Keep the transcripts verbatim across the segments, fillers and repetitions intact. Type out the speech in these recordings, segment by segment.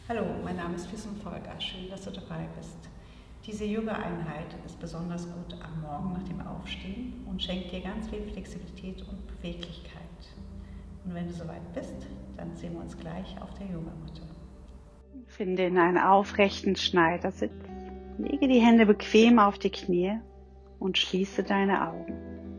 Hallo, mein Name ist Fissum Volker. Schön, dass du dabei bist. Diese Yoga-Einheit ist besonders gut am Morgen nach dem Aufstehen und schenkt dir ganz viel Flexibilität und Beweglichkeit. Und wenn du soweit bist, dann sehen wir uns gleich auf der Yogamatte. Finde in einen aufrechten Schneidersitz, lege die Hände bequem auf die Knie und schließe deine Augen.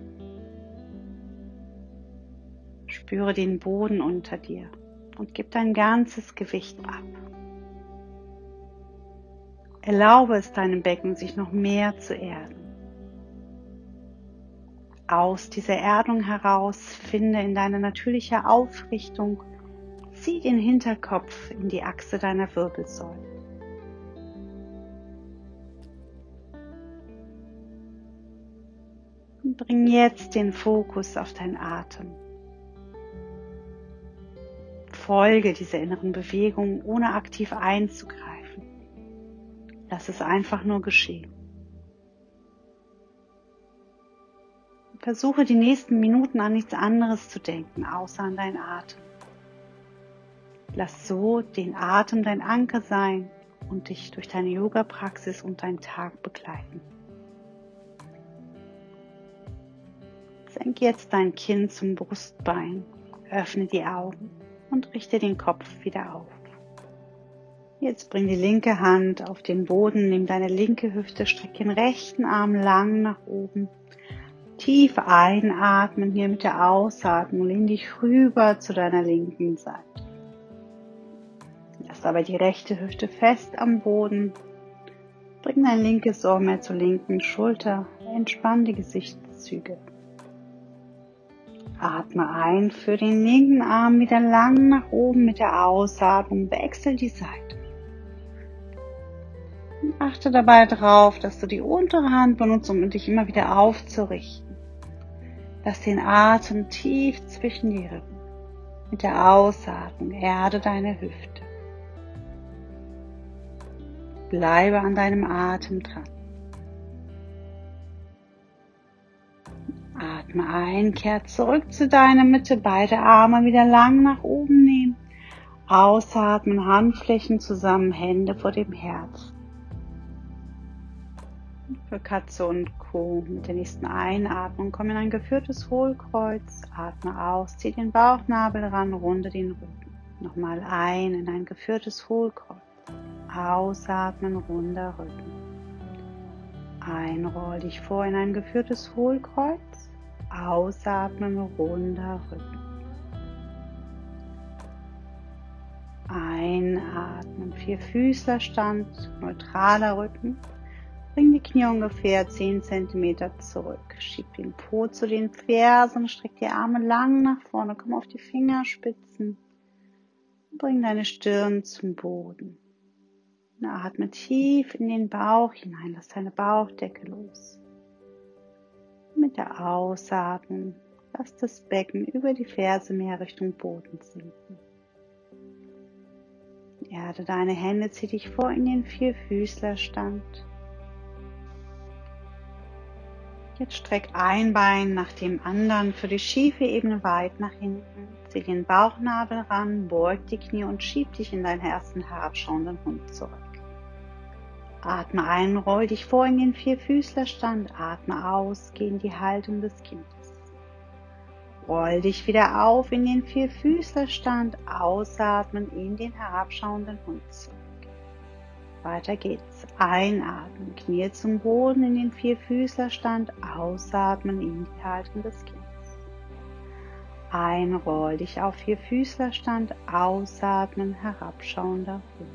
Spüre den Boden unter dir und gib dein ganzes Gewicht ab. Erlaube es deinem Becken, sich noch mehr zu erden. Aus dieser Erdung heraus finde in deine natürliche Aufrichtung, zieh den Hinterkopf in die Achse deiner Wirbelsäule. Und bring jetzt den Fokus auf deinen Atem. Folge dieser inneren Bewegung, ohne aktiv einzugreifen. Lass es einfach nur geschehen. Versuche die nächsten Minuten an nichts anderes zu denken, außer an deinen Atem. Lass so den Atem dein Anker sein und dich durch deine Yoga-Praxis und deinen Tag begleiten. Senk jetzt dein Kinn zum Brustbein, öffne die Augen und richte den Kopf wieder auf. Jetzt bring die linke Hand auf den Boden, nimm deine linke Hüfte, streck den rechten Arm lang nach oben. Tief einatmen, hier mit der Ausatmung, lehn dich rüber zu deiner linken Seite. Lass dabei die rechte Hüfte fest am Boden. Bring dein linkes Ohr mehr zur linken Schulter, entspann die Gesichtszüge. Atme ein, für den linken Arm wieder lang nach oben mit der Ausatmung, wechsel die Seite. Und achte dabei darauf, dass du die untere Hand benutzt, um dich immer wieder aufzurichten. Lass den Atem tief zwischen die Rippen. Mit der Ausatmung erde deine Hüfte. Bleibe an deinem Atem dran. Atme ein, kehr zurück zu deiner Mitte, beide Arme wieder lang nach oben nehmen. Ausatmen, Handflächen zusammen, Hände vor dem Herzen. Für Katze und Co. Mit der nächsten Einatmung komm in ein geführtes Hohlkreuz. Atme aus, zieh den Bauchnabel ran, runde den Rücken. Nochmal ein in ein geführtes Hohlkreuz. Ausatmen, runder Rücken. Einroll dich vor in ein geführtes Hohlkreuz. Ausatmen, runder Rücken. Einatmen, Vierfüßlerstand, neutraler Rücken. Bring die Knie ungefähr zehn Zentimeter zurück. Schieb den Po zu den Fersen, streck die Arme lang nach vorne, komm auf die Fingerspitzen. Bring deine Stirn zum Boden. Atme tief in den Bauch hinein, lass deine Bauchdecke los. Mit der Ausatmung lass das Becken über die Ferse mehr Richtung Boden sinken. Erde deine Hände, zieh dich vor in den Vierfüßlerstand. Jetzt streck ein Bein nach dem anderen für die schiefe Ebene weit nach hinten. Zieh den Bauchnabel ran, beug die Knie und schieb dich in deinen ersten herabschauenden Hund zurück. Atme ein, roll dich vor in den Vierfüßlerstand. Atme aus, geh in die Haltung des Kindes. Roll dich wieder auf in den Vierfüßlerstand. Ausatmen in den herabschauenden Hund zurück. Weiter geht's. Einatmen, Knie zum Boden in den Vierfüßlerstand. Ausatmen in die Haltung des Kindes. Einroll dich auf Vierfüßlerstand. Ausatmen, herabschauender Hund.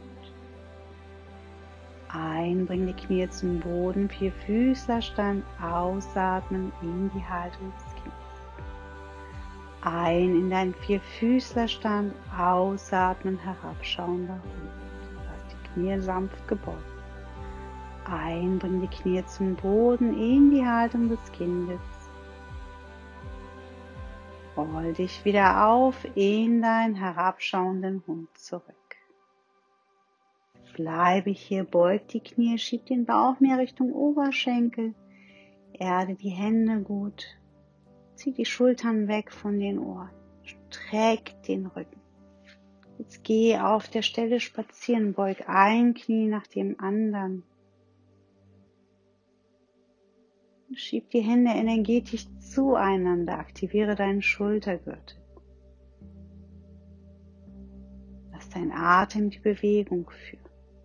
Ein, bring die Knie zum Boden, Vierfüßlerstand. Ausatmen in die Haltung des Kindes. Ein in deinen Vierfüßlerstand. Ausatmen, herabschauender Hund. Knie sanft gebeugt. Ein, bring die Knie zum Boden in die Haltung des Kindes. Roll dich wieder auf in deinen herabschauenden Hund zurück. Bleibe hier, beug die Knie, schieb den Bauch mehr Richtung Oberschenkel. Erde die Hände gut. Zieh die Schultern weg von den Ohren. Streck den Rücken. Jetzt geh auf der Stelle spazieren, beug ein Knie nach dem anderen. Schieb die Hände energetisch zueinander, aktiviere deinen Schultergürtel. Lass dein Atem die Bewegung führen.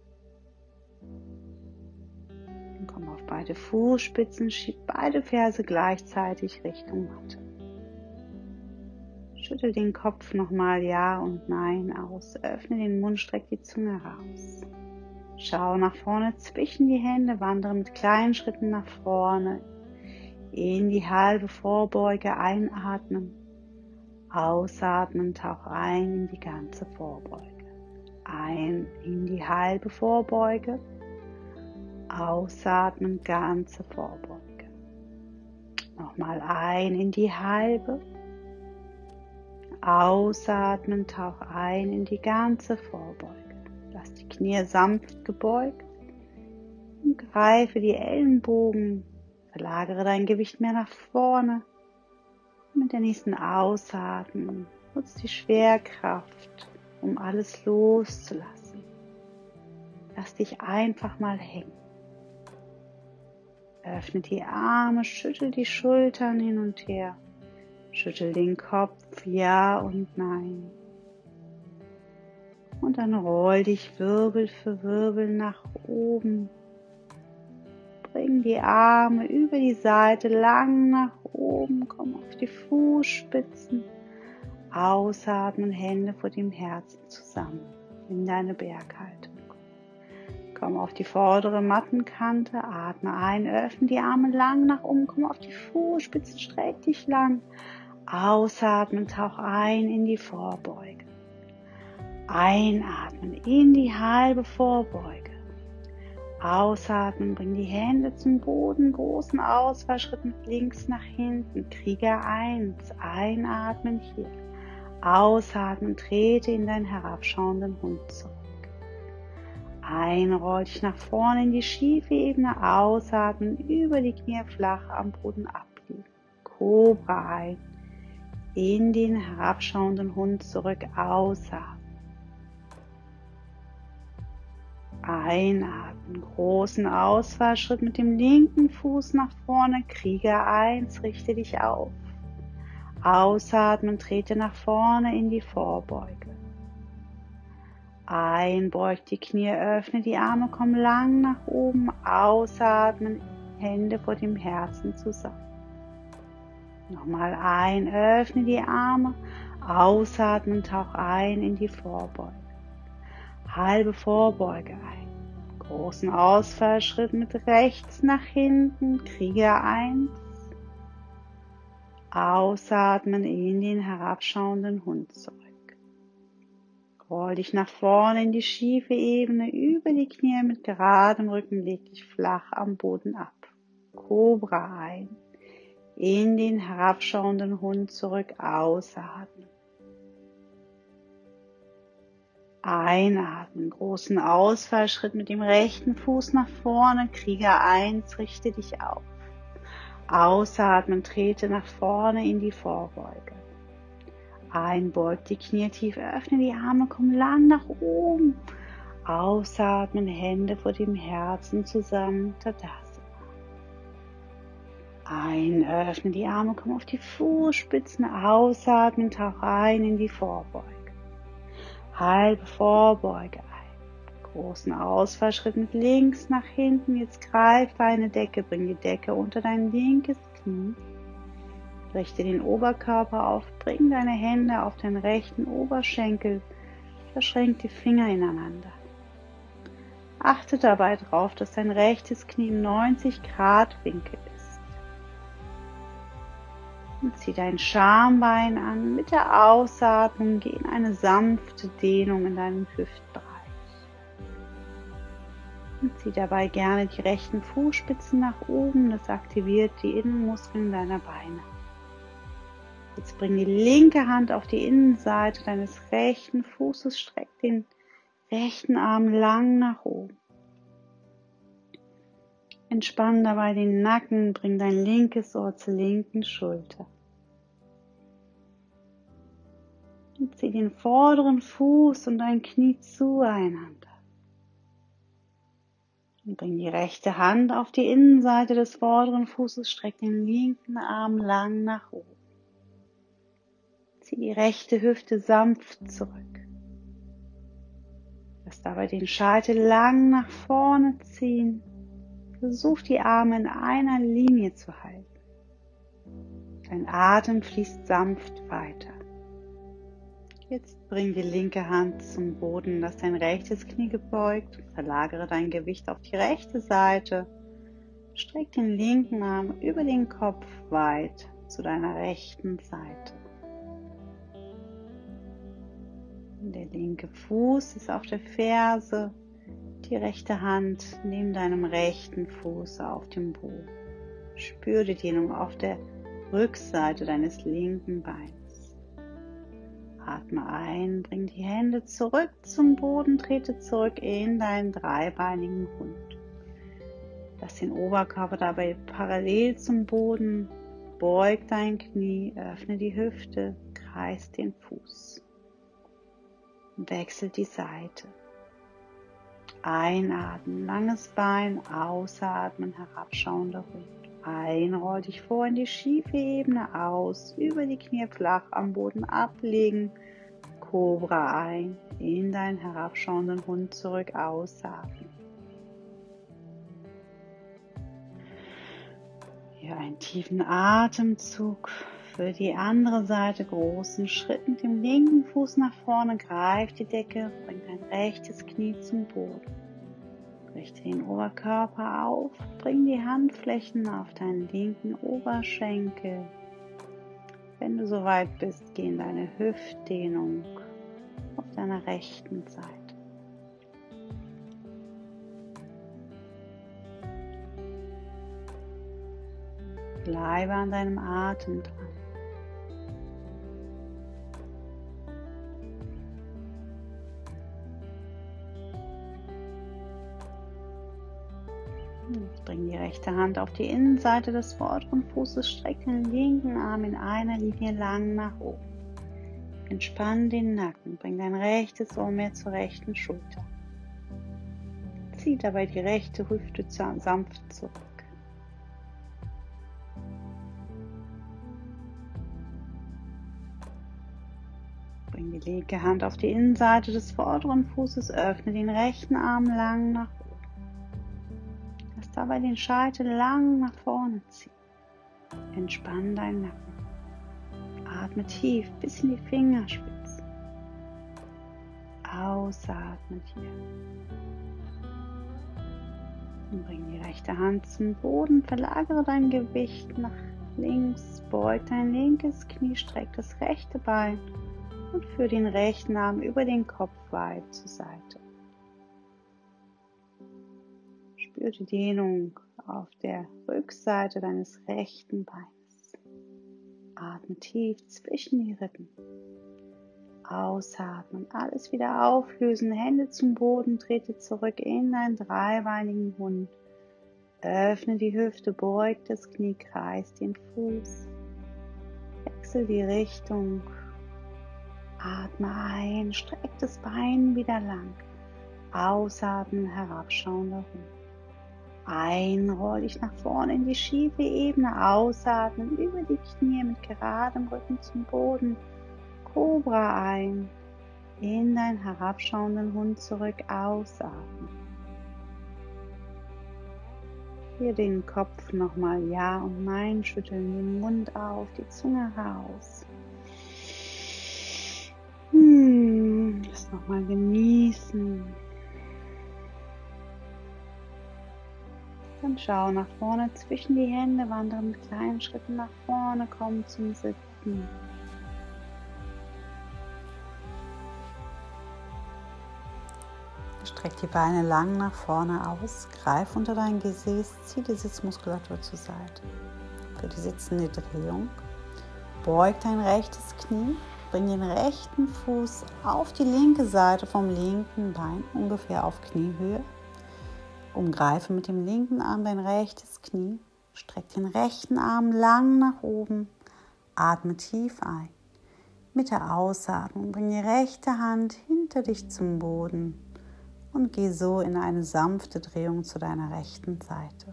Dann komm auf beide Fußspitzen, schieb beide Ferse gleichzeitig Richtung Matte. Schüttel den Kopf nochmal Ja und Nein aus. Öffne den Mund, streck die Zunge raus. Schau nach vorne zwischen die Hände, wandere mit kleinen Schritten nach vorne. In die halbe Vorbeuge einatmen. Ausatmen, tauch ein in die ganze Vorbeuge. Ein in die halbe Vorbeuge. Ausatmen, ganze Vorbeuge. Nochmal ein in die halbe. Ausatmen, tauch ein in die ganze Vorbeuge. Lass die Knie sanft gebeugt und greife die Ellenbogen. Verlagere dein Gewicht mehr nach vorne. Mit der nächsten Ausatmung nutze die Schwerkraft, um alles loszulassen. Lass dich einfach mal hängen. Öffne die Arme, schüttel die Schultern hin und her. Schüttel den Kopf, Ja und Nein. Und dann roll dich Wirbel für Wirbel nach oben. Bring die Arme über die Seite lang nach oben. Komm auf die Fußspitzen. Ausatmen, Hände vor dem Herzen zusammen in deine Berghaltung. Komm auf die vordere Mattenkante. Atme ein, öffne die Arme lang nach oben. Komm auf die Fußspitzen, streck dich lang. Ausatmen, tauch ein in die Vorbeuge. Einatmen in die halbe Vorbeuge. Ausatmen, bring die Hände zum Boden, großen Ausfallschritt mit links nach hinten. Krieger eins, einatmen hier. Ausatmen, trete in deinen herabschauenden Hund zurück. Ein, roll dich nach vorne in die schiefe Ebene. Ausatmen, über die Knie flach am Boden abliegen. Kobra ein. In den herabschauenden Hund zurück, ausatmen. Einatmen, großen Ausfallschritt mit dem linken Fuß nach vorne, Krieger eins, richte dich auf. Ausatmen, trete nach vorne in die Vorbeuge. Ein, beug die Knie, öffne die Arme, komm lang nach oben. Ausatmen, Hände vor dem Herzen zusammen. Nochmal ein, öffne die Arme, ausatmen, tauch ein in die Vorbeuge. Halbe Vorbeuge ein. Großen Ausfallschritt mit rechts nach hinten, Krieger eins. Ausatmen in den herabschauenden Hund zurück. Roll dich nach vorne in die schiefe Ebene, über die Knie mit geradem Rücken, leg dich flach am Boden ab. Kobra ein. In den herabschauenden Hund zurück, ausatmen. Einatmen, großen Ausfallschritt mit dem rechten Fuß nach vorne, Krieger eins, richte dich auf. Ausatmen, trete nach vorne in die Vorbeuge. Ein, beug die Knie tief, öffne die Arme, komm lang nach oben. Ausatmen, Hände vor dem Herzen zusammen, Tadasana. Ein, öffne die Arme, komm auf die Fußspitzen, ausatmen, tauch ein in die Vorbeuge. Halbe Vorbeuge ein. Großen Ausfallschritt mit links nach hinten. Jetzt greif deine Decke, bring die Decke unter dein linkes Knie. Richte den Oberkörper auf, bring deine Hände auf den rechten Oberschenkel. Verschränk die Finger ineinander. Achte dabei darauf, dass dein rechtes Knie im neunzig Grad Winkel ist. Und zieh dein Schambein an. Mit der Ausatmung geh in eine sanfte Dehnung in deinem Hüftbereich. Und zieh dabei gerne die rechten Fußspitzen nach oben. Das aktiviert die Innenmuskeln deiner Beine. Jetzt bring die linke Hand auf die Innenseite deines rechten Fußes. Streck den rechten Arm lang nach oben. Entspann dabei den Nacken, bring dein linkes Ohr zur linken Schulter. Und zieh den vorderen Fuß und dein Knie zueinander. Und bring die rechte Hand auf die Innenseite des vorderen Fußes, streck den linken Arm lang nach oben. Zieh die rechte Hüfte sanft zurück. Lass dabei den Scheitel lang nach vorne ziehen. Versuch die Arme in einer Linie zu halten. Dein Atem fließt sanft weiter. Jetzt bring die linke Hand zum Boden, lass dein rechtes Knie gebeugt und verlagere dein Gewicht auf die rechte Seite. Streck den linken Arm über den Kopf weit zu deiner rechten Seite. Der linke Fuß ist auf der Ferse, die rechte Hand neben deinem rechten Fuß auf dem Boden. Spür die Dehnung auf der Rückseite deines linken Beins. Atme ein, bring die Hände zurück zum Boden, trete zurück in deinen dreibeinigen Hund. Lass den Oberkörper dabei parallel zum Boden, beug dein Knie, öffne die Hüfte, kreis den Fuß. Wechsel die Seite. Einatmen, langes Bein, ausatmen, herabschauender Hund. Ein, roll dich vor in die schiefe Ebene, aus, über die Knie flach am Boden ablegen, Kobra ein, in deinen herabschauenden Hund zurück, ausatmen. Hier einen tiefen Atemzug. Für die andere Seite großen Schritt mit dem linken Fuß nach vorne, greif die Decke, bring dein rechtes Knie zum Boden. Richte den Oberkörper auf, bring die Handflächen auf deinen linken Oberschenkel. Wenn du soweit bist, geh in deine Hüftdehnung auf deiner rechten Seite. Bleibe an deinem Atem dran. Bring die rechte Hand auf die Innenseite des vorderen Fußes, streck den linken Arm in einer Linie lang nach oben. Entspann den Nacken, bring dein rechtes Ohr mehr zur rechten Schulter. Zieh dabei die rechte Hüfte sanft zurück. Bring die linke Hand auf die Innenseite des vorderen Fußes, öffne den rechten Arm lang nach oben. Dabei den Scheitel lang nach vorne ziehen. Entspann deinen Nacken. Atme tief bis in die Fingerspitzen. Ausatmen hier. Und bring die rechte Hand zum Boden. Verlagere dein Gewicht nach links. Beug dein linkes Knie. Streck das rechte Bein. Und führe den rechten Arm über den Kopf weit zur Seite. Spür die Dehnung auf der Rückseite deines rechten Beins. Atme tief zwischen die Rippen. Ausatmen, alles wieder auflösen, Hände zum Boden, trete zurück in deinen dreibeinigen Hund. Öffne die Hüfte, beug das Knie, kreis den Fuß. Wechsel die Richtung. Atme ein, streck das Bein wieder lang. Ausatmen, herabschauender Hund. Ein, roll dich nach vorne in die schiefe Ebene, ausatmen, über die Knie mit geradem Rücken zum Boden, Kobra ein, in deinen herabschauenden Hund zurück, ausatmen. Hier den Kopf nochmal Ja und Nein schütteln, den Mund auf, die Zunge raus. Hm, das nochmal genießen. Dann schau nach vorne zwischen die Hände, wandere mit kleinen Schritten nach vorne, komm zum Sitzen. Streck die Beine lang nach vorne aus, greif unter dein Gesäß, zieh die Sitzmuskulatur zur Seite. Für die sitzende Drehung beug dein rechtes Knie, bring den rechten Fuß auf die linke Seite vom linken Bein, ungefähr auf Kniehöhe. Umgreife mit dem linken Arm dein rechtes Knie, streck den rechten Arm lang nach oben, atme tief ein. Mit der Ausatmung bring die rechte Hand hinter dich zum Boden und geh so in eine sanfte Drehung zu deiner rechten Seite.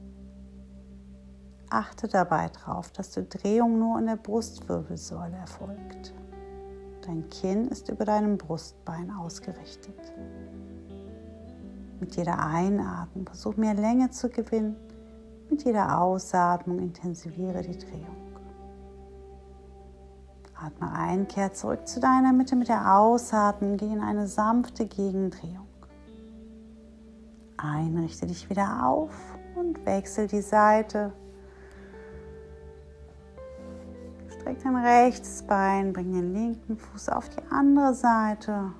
Achte dabei darauf, dass die Drehung nur in der Brustwirbelsäule erfolgt. Dein Kinn ist über deinem Brustbein ausgerichtet. Mit jeder Einatmung versuch mehr Länge zu gewinnen, mit jeder Ausatmung intensiviere die Drehung. Atme ein, kehr zurück zu deiner Mitte, mit der Ausatmung geh in eine sanfte Gegendrehung. Einrichte dich wieder auf und wechsel die Seite. Streck dein rechtes Bein, bring den linken Fuß auf die andere Seite.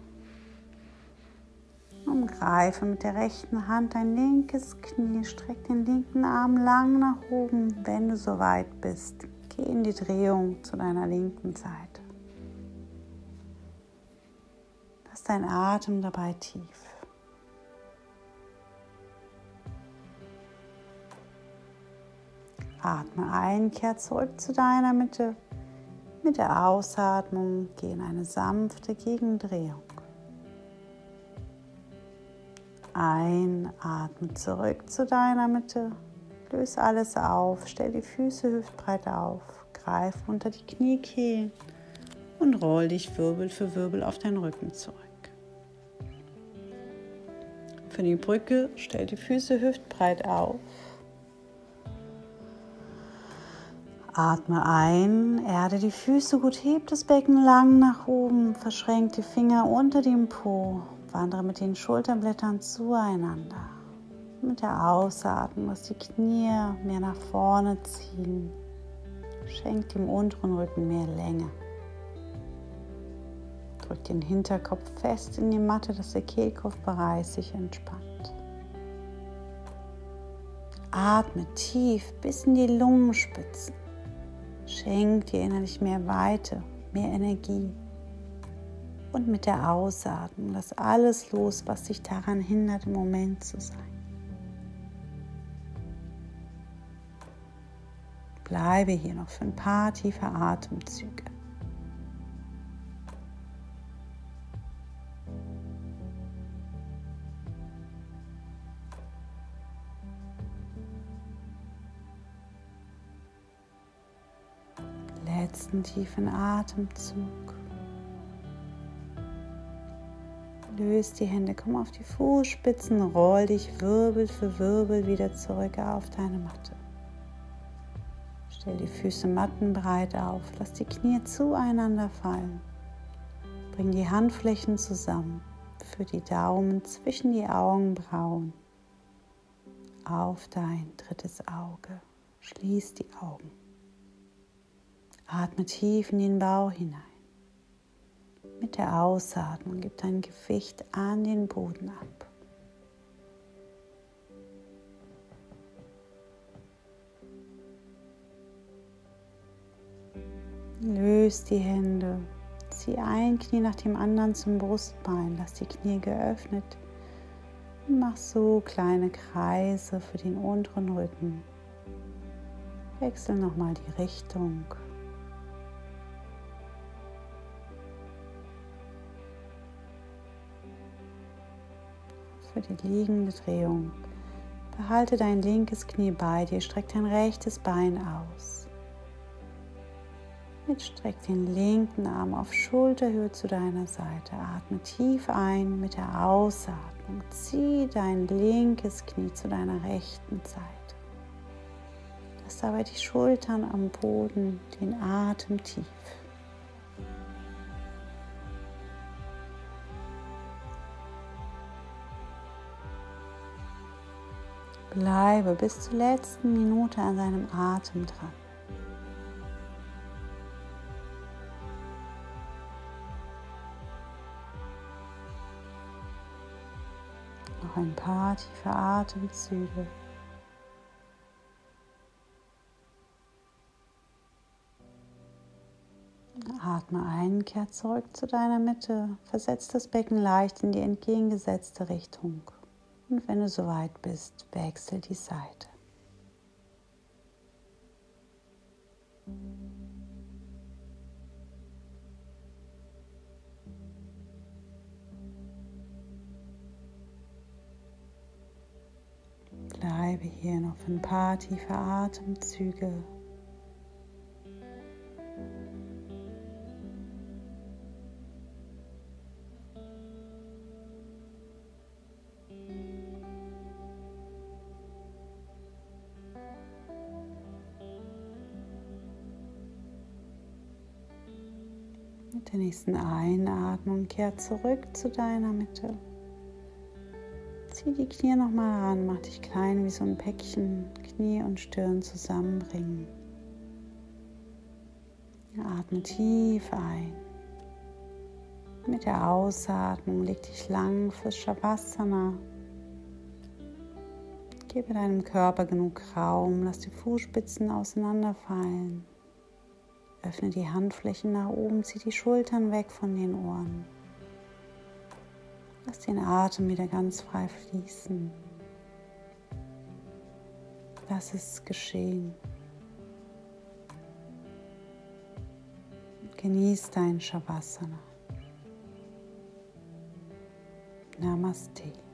Umgreife mit der rechten Hand dein linkes Knie, streck den linken Arm lang nach oben, wenn du soweit bist. Geh in die Drehung zu deiner linken Seite. Lass deinen Atem dabei tief. Atme ein, kehr zurück zu deiner Mitte. Mit der Ausatmung geh in eine sanfte Gegendrehung. Einatme zurück zu deiner Mitte. Löse alles auf, stell die Füße hüftbreit auf, greif unter die Kniekehlen und roll dich Wirbel für Wirbel auf deinen Rücken zurück. Für die Brücke stell die Füße hüftbreit auf. Atme ein, erde die Füße gut, heb das Becken lang nach oben, verschränk die Finger unter dem Po, wandere mit den Schulterblättern zueinander. Mit der Ausatmung lass die Knie mehr nach vorne ziehen. Schenk dem unteren Rücken mehr Länge. Drück den Hinterkopf fest in die Matte, dass der Kehlkopfbereich sich entspannt. Atme tief bis in die Lungenspitzen. Schenk dir innerlich mehr Weite, mehr Energie. Und mit der Ausatmung lass alles los, was dich daran hindert, im Moment zu sein. Bleibe hier noch für ein paar tiefe Atemzüge. Letzten tiefen Atemzug. Löse die Hände, komm auf die Fußspitzen, roll dich Wirbel für Wirbel wieder zurück auf deine Matte. Stell die Füße mattenbreit auf, lass die Knie zueinander fallen. Bring die Handflächen zusammen, führ die Daumen zwischen die Augenbrauen auf dein drittes Auge. Schließ die Augen. Atme tief in den Bauch hinein. Mit der Ausatmung gib dein Gewicht an den Boden ab. Löse die Hände, zieh ein Knie nach dem anderen zum Brustbein, lass die Knie geöffnet und mach so kleine Kreise für den unteren Rücken. Wechsel nochmal die Richtung. Für die liegende Drehung behalte dein linkes Knie bei dir, streck dein rechtes Bein aus. Jetzt streck den linken Arm auf Schulterhöhe zu deiner Seite. Atme tief ein, mit der Ausatmung zieh dein linkes Knie zu deiner rechten Seite. Lass dabei die Schultern am Boden, den Atem tief. Bleibe bis zur letzten Minute an deinem Atem dran. Noch ein paar tiefe Atemzüge. Atme ein, kehr zurück zu deiner Mitte. Versetz das Becken leicht in die entgegengesetzte Richtung. Und wenn du soweit bist, wechsel die Seite. bleibe hier noch für ein paar tiefe Atemzüge. Mit der nächsten Einatmung kehr zurück zu deiner Mitte. Zieh die Knie nochmal ran, mach dich klein wie so ein Päckchen, Knie und Stirn zusammenbringen. Atme tief ein. Mit der Ausatmung leg dich lang fürs Shavasana. Gebe deinem Körper genug Raum, lass die Fußspitzen auseinanderfallen. Öffne die Handflächen nach oben, zieh die Schultern weg von den Ohren. Lass den Atem wieder ganz frei fließen. Lass es geschehen. Genieß dein Shavasana. Namaste.